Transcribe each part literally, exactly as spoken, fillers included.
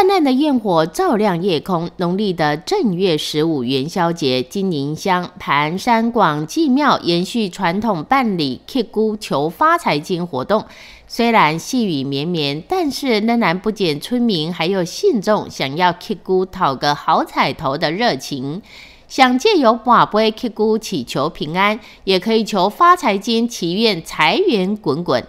灿烂的焰火照亮夜空。农历的正月十五元宵节，金宁乡盘山广济庙延续传统办理乞姑求发财金活动。虽然细雨绵绵，但是仍然不减村民还有信众想要乞姑讨个好彩头的热情。想借由跋杯乞姑祈求平安，也可以求发财金，祈愿财源滚滚。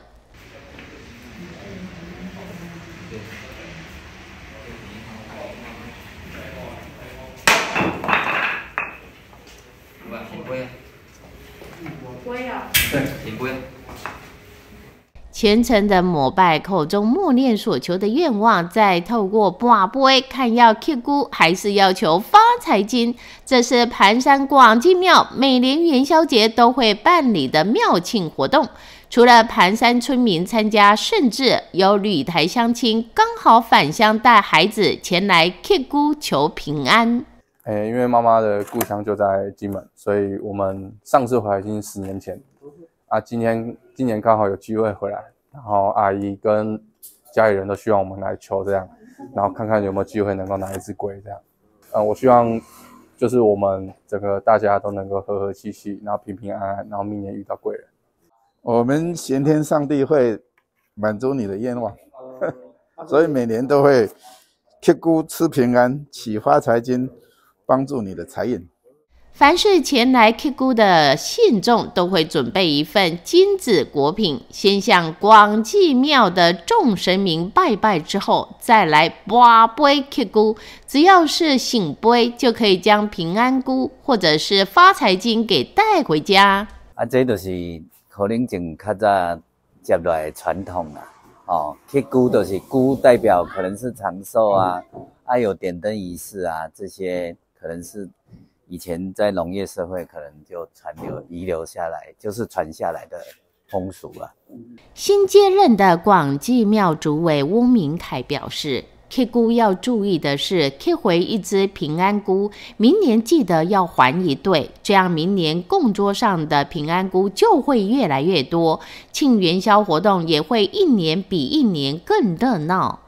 虔诚的膜拜，口中默念所求的愿望，再透过跋杯看要乞姑还是要求发财金。这是盘山广济庙每年元宵节都会办理的庙庆活动。除了盘山村民参加，甚至有旅台乡亲刚好返乡带孩子前来乞姑求平安。 欸、因为妈妈的故乡就在金门，所以我们上次回来已经十年前啊。今天今年刚好有机会回来，然后阿姨跟家里人都希望我们来求这样，然后看看有没有机会能够拿一只龟这样。嗯，我希望就是我们整个大家都能够和和气气，然后平平安安，然后明年遇到贵人。 我们玄天上帝会满足你的愿望，所以每年都会乞姑吃平安，祈发财金，帮助你的财运。 凡是前来乞姑的信众都会准备一份金子果品，先向广济庙的众神明拜拜之后，再来跋杯乞姑。只要是醒杯，就可以将平安菇或者是发财金给带回家。 啊，这就是可能从较早接来的传统啦。哦，乞姑就是姑代表可能是长寿啊，啊有点灯仪式啊，这些可能是以前在农业社会可能就传流遗留下来，就是传下来的风俗啊。 新接任的广济庙主委翁明凯表示，乞姑要注意的是，乞回一只平安菇，明年记得要还一对，这样明年供桌上的平安菇就会越来越多，庆元宵活动也会一年比一年更热闹。